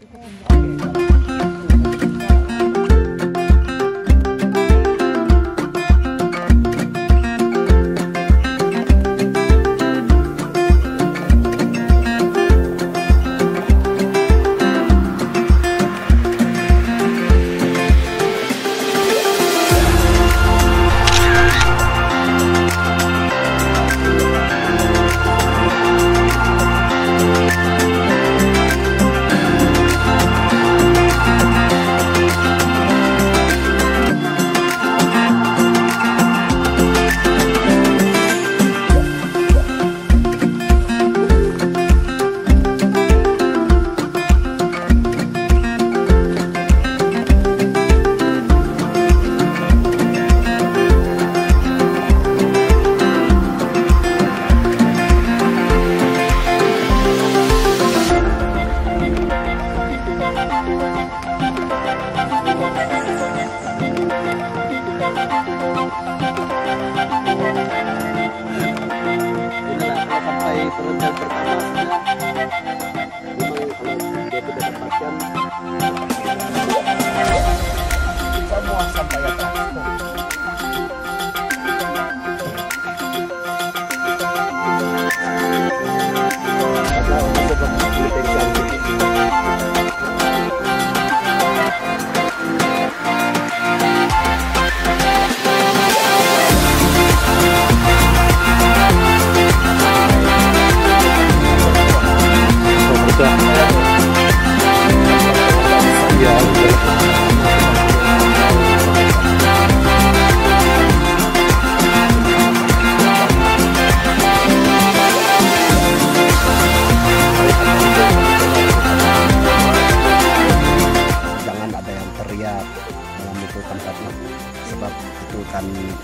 sebab itu kan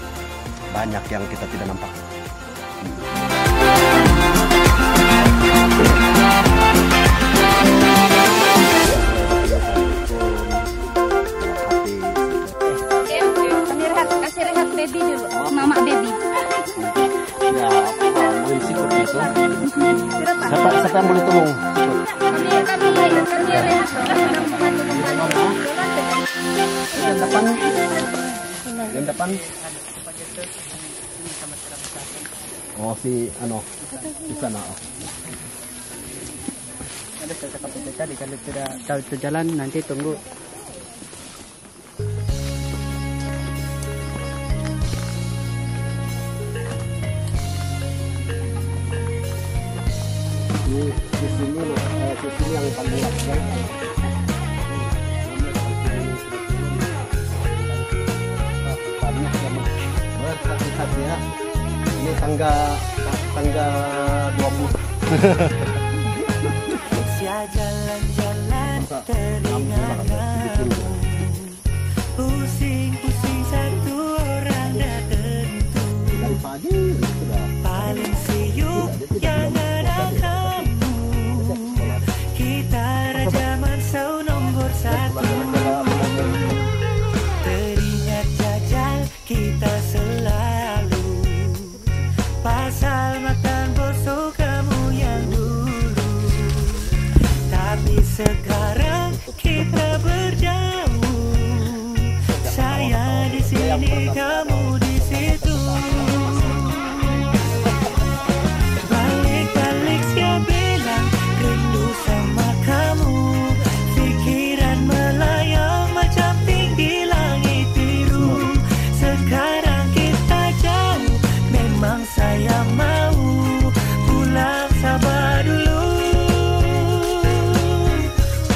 banyak yang kita tidak nampak. Kasih rehat baby dulu, mama baby. Ya, main sikut itu. Siapa yang boleh tolong? Yang depan. Oh, si di sana. Ada cakap tadi kalau tidak tahu itu jalan nanti tunggu. Di sini yang paling luas. Berhati-hati ya. Ini tangga 20. Usia jalan-jalan teringat kamu, pusing-pusing satu orang dah tentu. Dari pagi sudah. Paling siuk yang ada kamu. Kita raja mansau nomor 1. Teringat jajal kita selalu, pasal makan bosok kamu yang dulu. Tapi sekarang kita berjauh, saya di sini kamu di situ. Balik-balik saya bilang rindu sama kamu, pikiran melayang macam tinggi langit biru. Sekarang kita jauh, memang saya mau pulang, sabar dulu.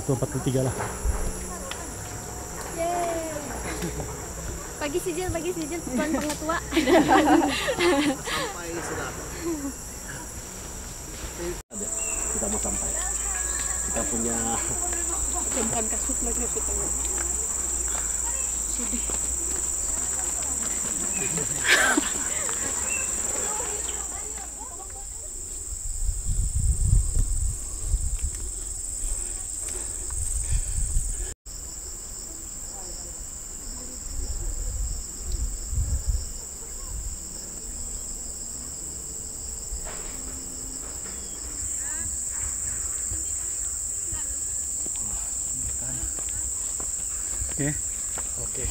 atau 43 lah. Bagi sijil Tuan Pengetua. Sampai sudah. Kita mau sampai. Kita punya Bukan kasut lagi kita. Sedih. Oke.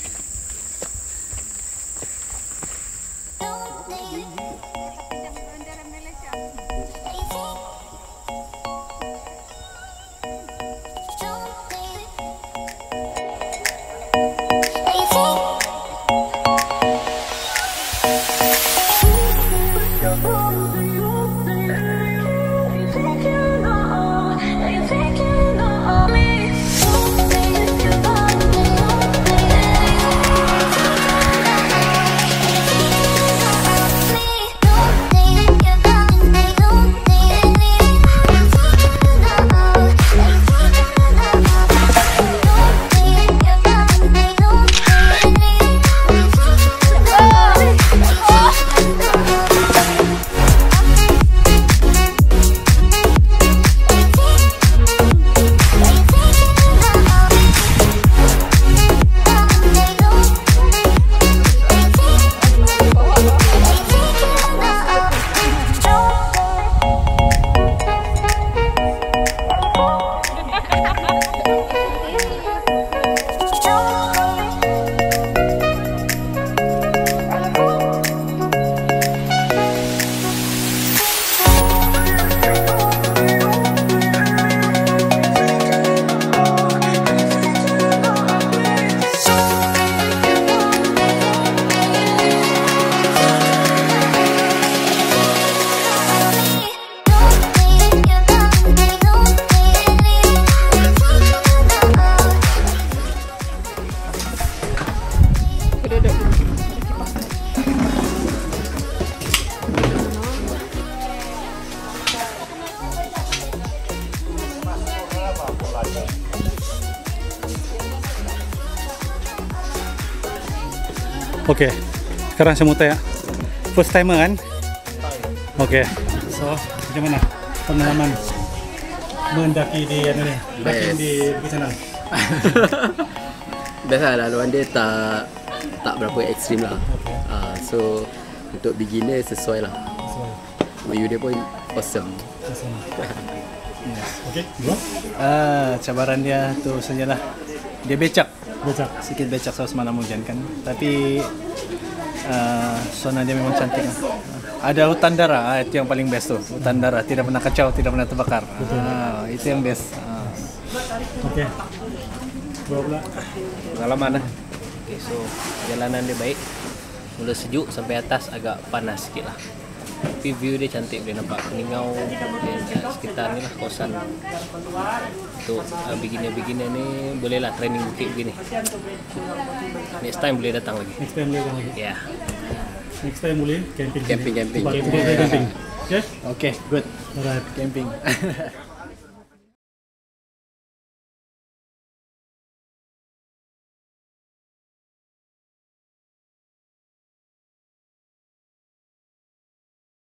Oke, sekarang saya mau tanya, first timer kan? Oke, so macam mana pengalaman mendaki di anu ni, mendaki di Bukit Senang? Biasalah, lawan dia tak berapa ekstrim lah. So untuk beginner sesuai lah. View dia pun awesome. Oke, dua. Cabaran dia tu sajalah. Dia becak. Sikit becak semalam hujan kan. Tapi zona dia memang cantik lah. Ada hutan darah, itu yang paling best tu. Hutan darah, tidak pernah kacau, tidak pernah terbakar. Itu yang best. Oke. Dua pula. Pengalaman lah. Okay, so jalanan dia baik. Mula sejuk sampai atas agak panas sikit lah. Tapi view dia cantik, boleh nampak Peningau dan sekitar ni lah kawasan. Untuk beginner-beginner ni bolehlah training bukit begini. Next time boleh datang lagi. Next time boleh datang lagi. Ya. Next time boleh camping. Camping. Camping. Okay, Okay, good. Alright. Camping.